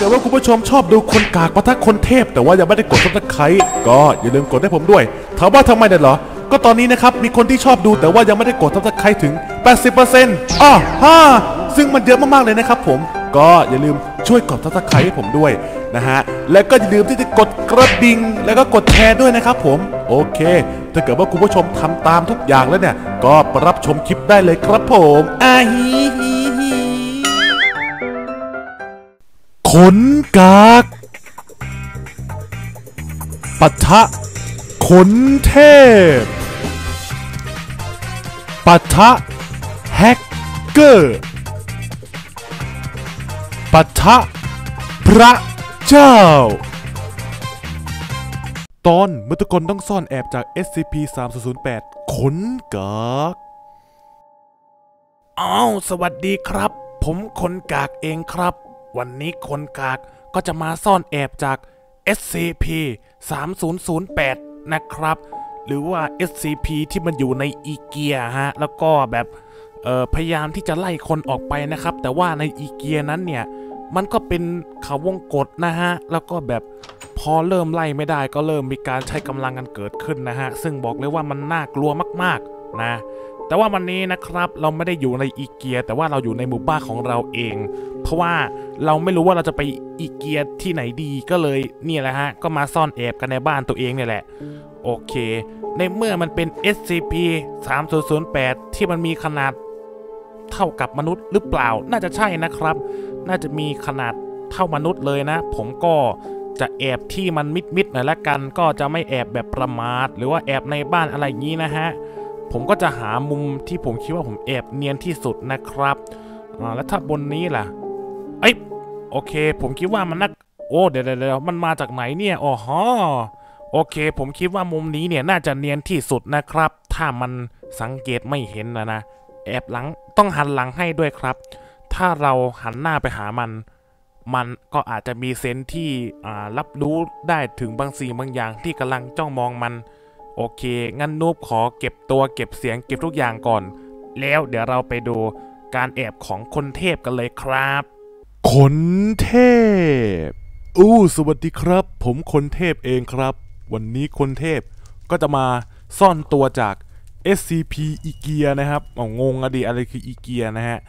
กิดว่าคุณผู้ชมชอบดูคนกากปะทะคนเทพแต่ว่ายังไม่ได้กดซับสไครต์ก็อย่าลืมกดให้ผมด้วยถามว่าทำไมเนี่ยเหรอก็ตอนนี้นะครับมีคนที่ชอบดูแต่ว่ายังไม่ได้กดซับสไครต์ถึง 80% ซึ่งมันเยอะมากๆเลยนะครับผมก็อย่าลืมช่วยกดซับสไครต์ให้ผมด้วยนะฮะและก็อย่าลืมที่จะกดกระดิ่งแล้วก็กดแชร์ด้วยนะครับผมโอเคถ้าเกิดว่าคุณผู้ชมทำตามทุกอย่างแล้วเนี่ยก็รับชมคลิปได้เลยครับผมขนกากปะทะขนเทพปะทะแฮกเกอร์ปะทะพระเจ้าตอนเมื่อทุกคนต้องซ่อนแอบจาก SCP-3008 ขนกากสวัสดีครับผมขนกากเองครับวันนี้ขนกากก็จะมาซ่อนแอบจาก SCP-3008 นะครับหรือว่า SCP ที่มันอยู่ในอีเกียฮะแล้วก็แบบพยายามที่จะไล่คนออกไปนะครับแต่ว่าในอีเกียนั้นเนี่ยมันก็เป็นเขาวงกฏนะฮะแล้วก็แบบพอเริ่มไล่ไม่ได้ก็เริ่มมีการใช้กำลังกันเกิดขึ้นนะฮะซึ่งบอกเลยว่ามันน่ากลัวมากๆนะแต่ว่าวันนี้นะครับเราไม่ได้อยู่ในอีเกียแต่ว่าเราอยู่ในหมู่บ้านของเราเองเพราะว่าเราไม่รู้ว่าเราจะไปอีเกียที่ไหนดีก็เลยนี่แหละฮะก็มาซ่อนแอบกันในบ้านตัวเองเนี่ยแหละโอเคในเมื่อมันเป็น SCP-3008 ที่มันมีขนาดเท่ากับมนุษย์หรือเปล่าน่าจะใช่นะครับน่าจะมีขนาดเท่ามนุษย์เลยนะผมก็จะแอบที่มันมิดหน่อยละกันก็จะไม่แอบแบบประมาทหรือว่าแอบในบ้านอะไรอย่างนี้นะฮะผมก็จะหามุมที่ผมคิดว่าผมแอบเนียนที่สุดนะครับแล้วถ้าบนนี้ล่ะโอเคผมคิดว่ามันเดี๋ยวมันมาจากไหนเนี่ยโอเคผมคิดว่ามุมนี้เนี่ยน่าจะเนียนที่สุดนะครับถ้ามันสังเกตไม่เห็นนะแอบหลังต้องหันหลังให้ด้วยครับถ้าเราหันหน้าไปหามันก็อาจจะมีเซนส์ที่รับรู้ได้ถึงบางสิ่งบางอย่างที่กำลังจ้องมองมันโอเคงั้นนูบขอเก็บตัวเก็บเสียงเก็บทุกอย่างก่อนแล้วเดี๋ยวเราไปดูการแอบของคนเทพกันเลยครับคนเทพสวัสดีครับผมคนเทพเองครับวันนี้คนเทพก็จะมาซ่อนตัวจาก SCP อีเกียนะครับงงอะไรคืออีเกียนะฮะ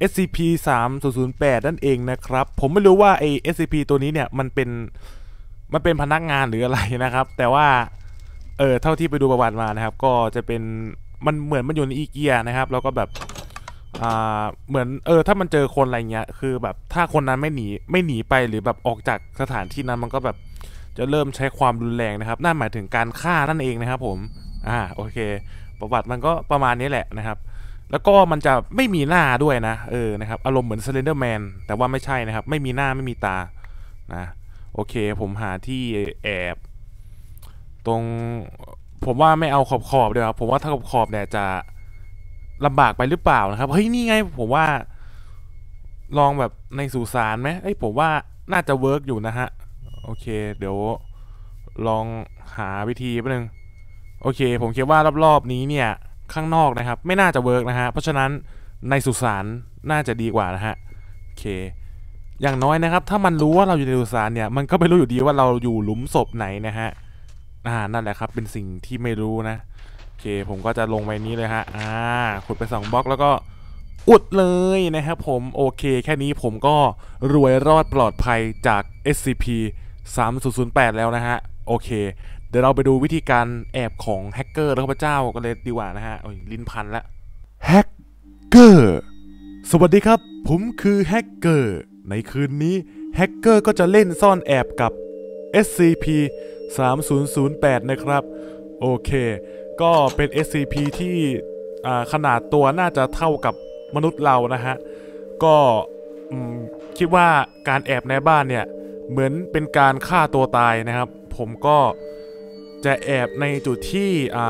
SCP-3008 นั่นเองนะครับผมไม่รู้ว่าไอ้ SCP ตัวนี้เนี่ยมันเป็นพนักงานหรืออะไรนะครับแต่ว่าเท่าที่ไปดูประวัติมานะครับก็จะเป็นมันเหมือนมันอยู่ในอีเกียนะครับแล้วก็แบบเหมือนถ้ามันเจอคนอะไรเงี้ยคือแบบถ้าคนนั้นไม่หนีไปหรือแบบออกจากสถานที่นั้นมันก็แบบจะเริ่มใช้ความรุนแรงนะครับนั่นหมายถึงการฆ่านั่นเองนะครับผมโอเคประวัติมันก็ประมาณนี้แหละนะครับแล้วก็มันจะไม่มีหน้าด้วยนะนะครับอารมณ์เหมือนสเลนเดอร์แมนแต่ว่าไม่ใช่นะครับไม่มีหน้าไม่มีตานะโอเคผมหาที่แอบตรงผมว่าไม่เอาขอบเดี๋ยวผมว่าถ้าขอบเนี่ยจะลำบากไปหรือเปล่านะครับเฮ้ยนี่ไงผมว่าลองแบบในสุสานไหมผมว่าน่าจะเวิร์กอยู่นะฮะโอเคเดี๋ยวลองหาวิธีแป๊บนึงโอเคผมคิดว่ารอบๆนี้เนี่ยข้างนอกนะครับไม่น่าจะเวิร์กนะฮะเพราะฉะนั้นในสุสานน่าจะดีกว่านะฮะโอเคอย่างน้อยนะครับถ้ามันรู้ว่าเราอยู่ในสุสานเนี่ยมันก็ไม่รู้อยู่ดีว่าเราอยู่หลุมศพไหนนะฮะนั่นแหละครับเป็นสิ่งที่ไม่รู้นะโอเคผมก็จะลงไปนี้เลยฮะขุดไป2บล็อกแล้วก็อุดเลยนะครับผมโอเคแค่นี้ผมก็รวยรอดปลอดภัยจาก SCP-3008 แล้วนะฮะโอเคเดี๋ยวเราไปดูวิธีการแอบของแฮกเกอร์และพระเจ้ากันเลยดีกว่านะฮะลิ้นพันละแฮกเกอร์สวัสดีครับผมคือแฮกเกอร์ในคืนนี้แฮกเกอร์ก็จะเล่นซ่อนแอบกับ SCP-3008 นะครับโอเคก็เป็น SCP ที่ขนาดตัวน่าจะเท่ากับมนุษย์เรานะฮะก็คิดว่าการแอบในบ้านเนี่ยเหมือนเป็นการฆ่าตัวตายนะครับผมก็จะแอบในจุดที่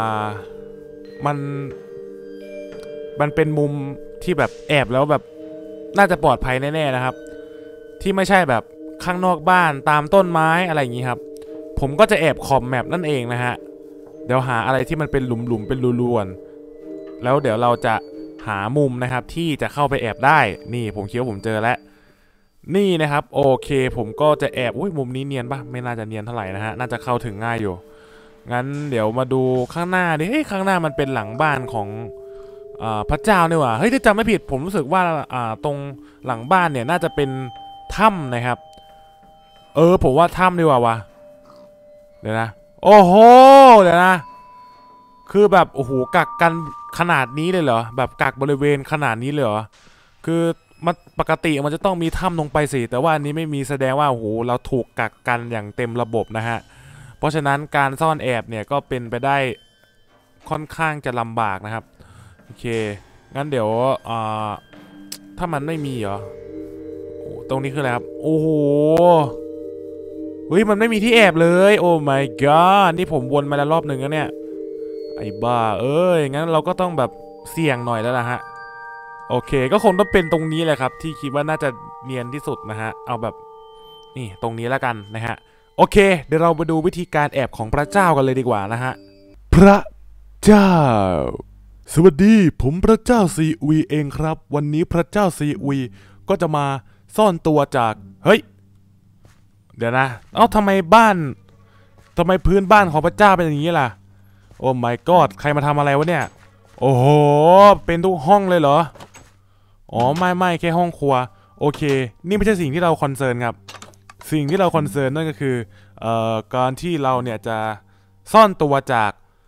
มันเป็นมุมที่แบบแอบแล้วแบบน่าจะปลอดภัยแน่ๆนะครับที่ไม่ใช่แบบข้างนอกบ้านตามต้นไม้อะไรอย่างนี้ครับผมก็จะแอบขอบแมปนั่นเองนะฮะเดี๋ยวหาอะไรที่มันเป็นหลุมๆเป็นรูๆแล้วเดี๋ยวเราจะหามุมนะครับที่จะเข้าไปแอบได้นี่ผมคิดว่าผมเจอแล้วนี่นะครับโอเคผมก็จะแอบอุ้ยมุมนี้เนียนปะไม่น่าจะเนียนเท่าไหร่นะฮะน่าจะเข้าถึงง่ายอยู่งั้นเดี๋ยวมาดูข้างหน้าดิเฮ้ยข้างหน้ามันเป็นหลังบ้านของพระเจ้าเนี่ยว่ะเฮ้ยถ้าจำไม่ผิดผมรู้สึกว่าตรงหลังบ้านเนี่ยน่าจะเป็นถ้ำนะครับผมว่าถ้ำดีกว่าวะเดี๋ยวนะโอ้โหเดี๋ยวนะคือแบบโอ้โหกักกันขนาดนี้เลยเหรอแบบกักบริเวณขนาดนี้เลยเหรอคือมันปกติมันจะต้องมีถ้ำลงไปสิแต่ว่าอันนี้ไม่มีแสดงว่าโอ้โหเราถูกกักกันอย่างเต็มระบบนะฮะเพราะฉะนั้นการซ่อนแอบเนี่ยก็เป็นไปได้ค่อนข้างจะลำบากนะครับโอเคงั้นเดี๋ยวถ้ามันไม่มีเหรอตรงนี้คืออะไรครับโอ้โหเฮ้ยมันไม่มีที่แอบเลยโอ้ my god นี่ผมวนมาแล้วรอบหนึ่งแล้วเนี่ยไอ้บ้าเอ้ยงั้นเราก็ต้องแบบเสี่ยงหน่อยแล้วนะฮะโอเคก็คงต้องเป็นตรงนี้แหละครับที่คิดว่าน่าจะเนียนที่สุดนะฮะเอาแบบนี่ตรงนี้แล้วกันนะฮะโอเคเดี๋ยวเราไปดูวิธีการแอบของพระเจ้ากันเลยดีกว่านะฮะพระเจ้าสวัสดีผมพระเจ้าซีอุยเองครับวันนี้พระเจ้าซีอุยก็จะมาซ่อนตัวจากเฮ้ยเดี๋ยวนะทำไมพื้นบ้านของพระเจ้าเป็นอย่างนี้ล่ะโอ้ my god ใครมาทำอะไรวะเนี่ยโอ้โหเป็นทุกห้องเลยเหรออ๋อไม่แค่ห้องครัวโอเคนี่ไม่ใช่สิ่งที่เราคอนเซิร์นครับสิ่งที่เราคอนเซิร์นนั่นก็คือการที่เราเนี่ยจะซ่อนตัวจาก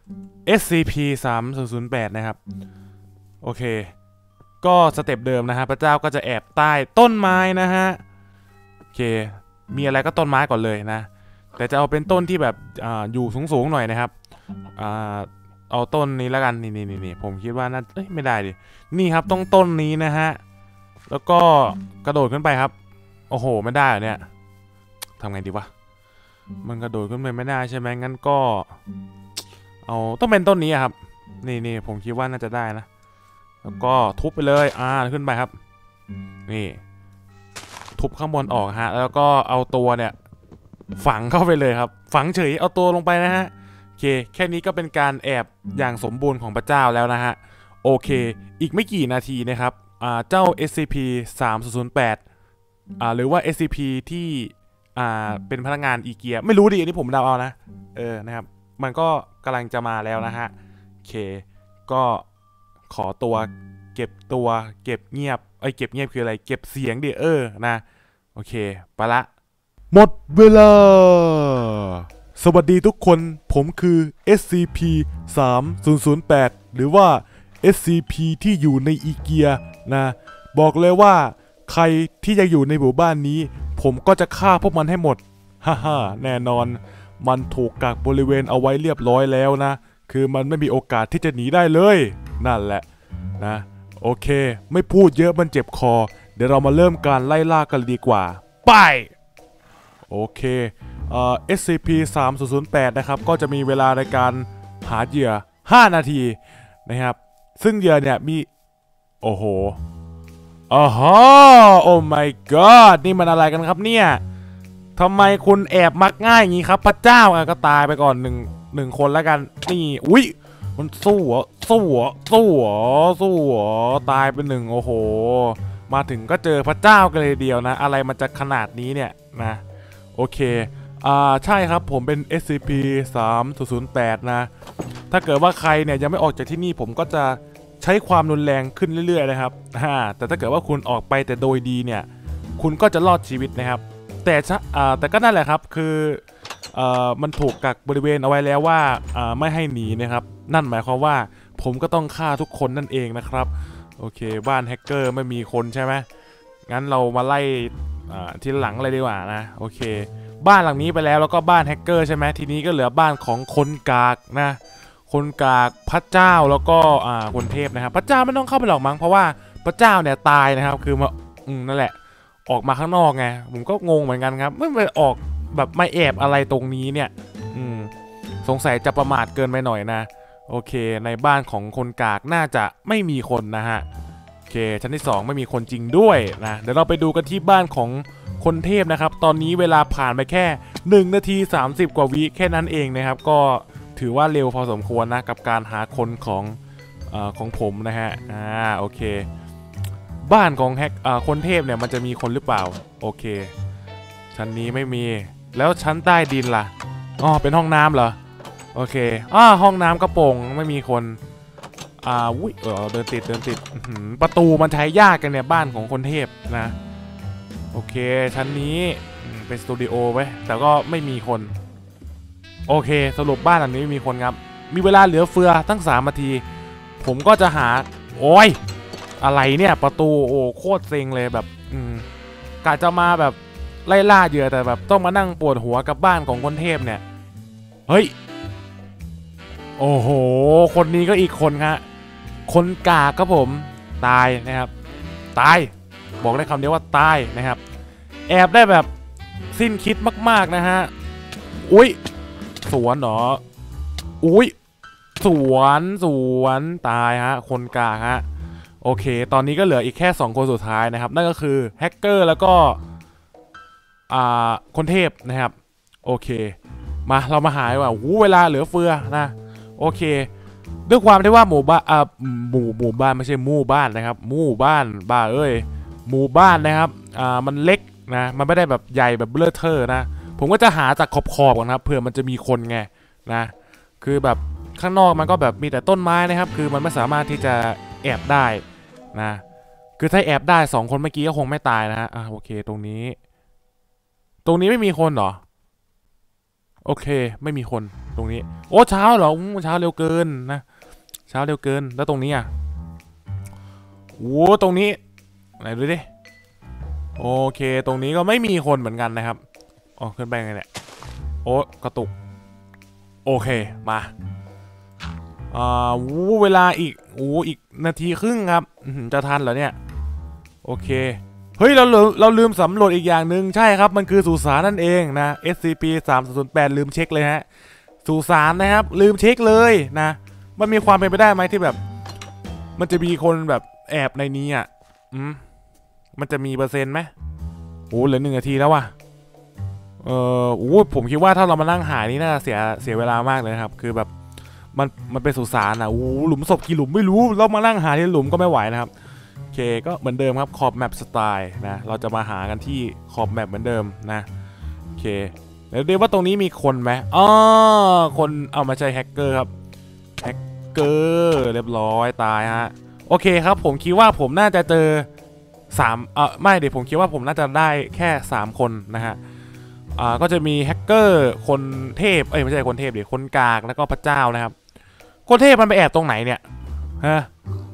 SCP-3008 นะครับโอเคก็สเต็ปเดิมนะฮะพระเจ้าก็จะแอบใต้ต้นไม้นะฮะโอเคมีอะไรก็ต้นไม้ก่อนเลยนะแต่จะเอาเป็นต้นที่แบบอยู่สูงๆหน่อยนะครับเอาต้นนี้แล้วกันนี่ผมคิดว่าน่าไม่ได้ดินี่ครับต้องต้นนี้นะฮะแล้วก็กระโดดขึ้นไปครับโอ้โหไม่ได้เหรอเนี่ยทำไงดีวะมันกระโดดขึ้นไปไม่ได้ใช่ไหมงั้นก็เอาต้องเป็นต้นนี้ครับนี่ผมคิดว่าน่าจะได้นะแล้วก็ทุบไปเลยขึ้นไปครับนี่ทุบข้างบนออกฮะแล้วก็เอาตัวเนี่ยฝังเข้าไปเลยครับฝังเฉยเอาตัวลงไปนะฮะโอเคแค่นี้ก็เป็นการแอบอย่างสมบูรณ์ของพระเจ้าแล้วนะฮะโอเคอีกไม่กี่นาทีนะครับเจ้า SCP-3008หรือว่า SCP ที่เป็นพนักงานอีเกียไม่รู้ดิอันนี้ผมเดาเอานะนะครับมันก็กำลังจะมาแล้วนะฮะโอเคก็ขอตัวเก็บเงียบเก็บเงียบคืออะไรเก็บเสียงดินะโอเคไปละหมดเวลาสวัสดีทุกคนผมคือ SCP-3008 หรือว่า SCP ที่อยู่ในอีเกียนะบอกเลยว่าใครที่จะอยู่ในหมู่บ้านนี้ผมก็จะฆ่าพวกมันให้หมดฮ่าแน่นอนมันถูกกักบริเวณเอาไว้เรียบร้อยแล้วนะคือมันไม่มีโอกาสที่จะหนีได้เลยนั่นแหละนะโอเคไม่พูดเยอะมันเจ็บคอเดี๋ยวเรามาเริ่มการไล่ล่ากันดีกว่าไปโอเคSCP-3008 นะครับก็จะมีเวลาในการหาเหยื่อ5 นาทีนะครับซึ่งเหยื่อเนี่ยมีโอ้โหโอ้ my god นี่มันอะไรกันครับเนี่ยทำไมคุณแอบมักง่ายอย่างนี้ครับพระเจ้าก็ตายไปก่อนหนึ่งคนแล้วกันนี่อุ้ยมันสู้ตายไป1โอ้โหมาถึงก็เจอพระเจ้ากันเลยเดียวนะอะไรมันจะขนาดนี้เนี่ยนะโอเคใช่ครับผมเป็น SCP-3008 นะถ้าเกิดว่าใครเนี่ยยังไม่ออกจากที่นี่ผมก็จะใช้ความรุนแรงขึ้นเรื่อยๆนะครับแต่ถ้าเกิดว่าคุณออกไปแต่โดยดีเนี่ยคุณก็จะรอดชีวิตนะครับแต่ก็นั่นแหละครับคือมันถูกกักบริเวณเอาไว้แล้วว่าไม่ให้หนีนะครับนั่นหมายความว่าผมก็ต้องฆ่าทุกคนนั่นเองนะครับโอเคบ้านแฮกเกอร์ไม่มีคนใช่ไหมงั้นเรามาไล่ทีหลังเลยดีกว่านะโอเคบ้านหลังนี้ไปแล้วก็บ้านแฮกเกอร์ใช่ไหมทีนี้ก็เหลือบ้านของคนกากนะคนกากพระเจ้าแล้วก็คนเทพนะครับพระเจ้าไม่ต้องเข้าไปหรอกมั้งเพราะว่าพระเจ้าเนี่ยตายนะครับคือมานั่นแหละออกมาข้างนอกไงผมก็งงเหมือนกันครับไม่ไปออกแบบไม่แอบอะไรตรงนี้เนี่ยสงสัยจะประมาทเกินไปหน่อยนะโอเคในบ้านของคนกากน่าจะไม่มีคนนะฮะโอเคชั้นที่2ไม่มีคนจริงด้วยนะเดี๋ยวเราไปดูกันที่บ้านของคนเทพนะครับตอนนี้เวลาผ่านไปแค่1 นาที 30 กว่าวิแค่นั้นเองนะครับก็ถือว่าเร็วพอสมควรนะกับการหาคนของผมนะฮะโอเคบ้านของคนเทพเนี่ยมันจะมีคนหรือเปล่าโอเคชั้นนี้ไม่มีแล้วชั้นใต้ดินล่ะอ๋อเป็นห้องน้ำเหรอโอเคห้องน้ำกระโปรงไม่มีคนอุ้ยเดินติดประตูมันใช้ยากกันเนี่ยบ้านของคนเทพนะโอเคชั้นนี้เป็นสตูดิโอไว้แต่ก็ไม่มีคนโอเคสรุปบ้านหลังนี้ไม่มีคนครับมีเวลาเหลือเฟือตั้ง3 นาทีผมก็จะหาโอ้ยอะไรเนี่ยประตูโอ้โคตรเซ็งเลยแบบกะจะมาแบบไล่ล่าเหยื่อแต่แบบต้องมานั่งปวดหัวกับบ้านของคนเทพเนี่ยเฮ้ยโอ้โหคนนี้ก็อีกคนครับคนกากครับผมตายนะครับตายบอกได้คำเดียวว่าตายนะครับแอบได้แบบสิ้นคิดมากๆนะฮะอุ้ยสวนเหรออุ้ยสวนตายฮะคนกากฮะโอเคตอนนี้ก็เหลืออีกแค่2 คนสุดท้ายนะครับนั่นก็คือแฮกเกอร์แล้วก็คนเทพนะครับโอเคมาเรามาหาว่าเวลาเหลือเฟือนะโอเคด้วยความที่ว่าหมู่บ้านไม่ใช่หมู่บ้านนะครับหมู่บ้านบ้าเอ้ยหมู่บ้านนะครับมันเล็กนะมันไม่ได้แบบใหญ่แบบเบลอเทอร์นะผมก็จะหาจากขอบก่อนครับเผื่อมันจะมีคนไงนะคือแบบข้างนอกมันก็แบบมีแต่ต้นไม้นะครับคือมันไม่สามารถที่จะแอบได้นะคือถ้าแอบได้2 คนเมื่อกี้ก็คงไม่ตายนะฮะโอเคตรงนี้ไม่มีคนเหรอโอเคไม่มีคนตรงนี้โอ้เช้าเหรอเช้าเร็วเกินนะเช้าเร็วเกินแล้วตรงนี้โอ้ตรงนี้ไหนดูดิโอเคตรงนี้ก็ไม่มีคนเหมือนกันนะครับขึ้นไปไงเนี่ยโอ้กระตุกโอเคมาเวลาอีกอีก1 นาทีครึ่งครับจะทันเหรอเนี่ยโอเคเฮ้ยเราลืมสำรวจอีกอย่างหนึ่งใช่ครับมันคือสุสานนั่นเองนะ SCP-3008 ลืมเช็คเลยฮะสุสานนะครับลืมเช็คเลยนะมันมีความเป็นไปได้ไหมที่แบบมันจะมีคนแบบแอบในนี้มันจะมีเปอร์เซ็นต์ไหมเหลือ1 นาทีแล้วว่ะผมคิดว่าถ้าเรามานั่งหานี่น่าจะเสียเวลามากเลยครับคือแบบมันเป็นสุสานหลุมศพกี่หลุมไม่รู้เรามานั่งหาที่หลุมก็ไม่ไหวนะครับโอเคก็เหมือนเดิมครับขอบแมปสไตล์นะเราจะมาหากันที่ขอบแมปเหมือนเดิมนะโอเคแล้วเดี๋ยวว่าตรงนี้มีคนไหมคนมาใช้แฮกเกอร์ครับแฮกเกอร์เรียบร้อยตายฮะโอเคครับผมคิดว่าผมน่าจะเจอไม่เดี๋ยวผมคิดว่าผมน่าจะได้แค่3 คนนะฮะก็จะมีแฮกเกอร์คนเทพไม่ใช่คนเทพดิคนกากแล้วก็พระเจ้านะครับคนเทพมันไปแอบตรงไหนเนี่ยฮะ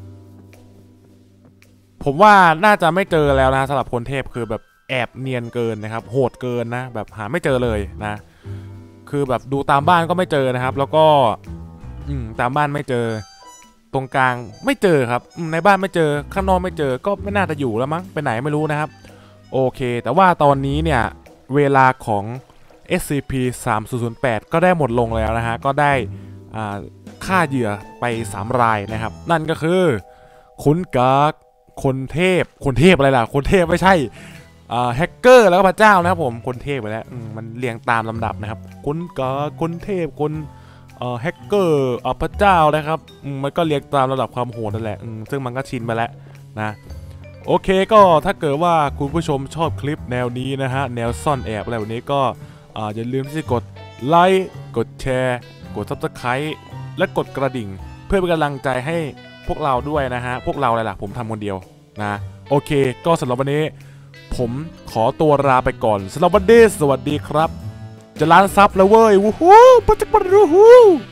ผมว่าน่าจะไม่เจอแล้วนะสำหรับคนเทพคือแบบแอบเนียนเกินนะครับโหดเกินนะแบบหาไม่เจอเลยนะคือแบบดูตามบ้านก็ไม่เจอนะครับแล้วก็ตามบ้านไม่เจอตรงกลางไม่เจอครับในบ้านไม่เจอข้างนอกไม่เจอก็ไม่น่าจะอยู่แล้วมั้งไปไหนไม่รู้นะครับโอเคแต่ว่าตอนนี้เนี่ยเวลาของ SCP-3008 ก็ได้หมดลงแล้วนะฮะก็ได้ฆ่าเหยื่อไป3 รายนะครับนั่นก็คือคุณกากคนเทพอะไรล่ะคนเทพไม่ใช่แฮกเกอร์แล้วก็พระเจ้านะครับผมคนเทพไปแล้วมันเรียงตามลำดับนะครับคุณกากคนเทพคนแฮกเกอร์พระเจ้านะครับมันก็เรียงตามระดับความโหดนั่นแหละซึ่งมันก็ชินไปแล้วนะโอเคก็ถ้าเกิดว่าคุณผู้ชมชอบคลิปแนวนี้นะฮะแนวซ่อนแอบอะไรแบบนี้ก็อย่าลืมที่จะกดไลค์กดแชร์กด Subscribe และกดกระดิ่งเพื่อเป็นกำลังใจให้พวกเราด้วยนะฮะพวกเราอะไรล่ะผมทำคนเดียวนะโอเคก็สำหรับวันนี้ผมขอตัวลาไปก่อนสำหรับวันนี้สวัสดีครับจะล้านซับแล้วเว้ยวู้ฮู้ปัจจุบันวู้ฮู้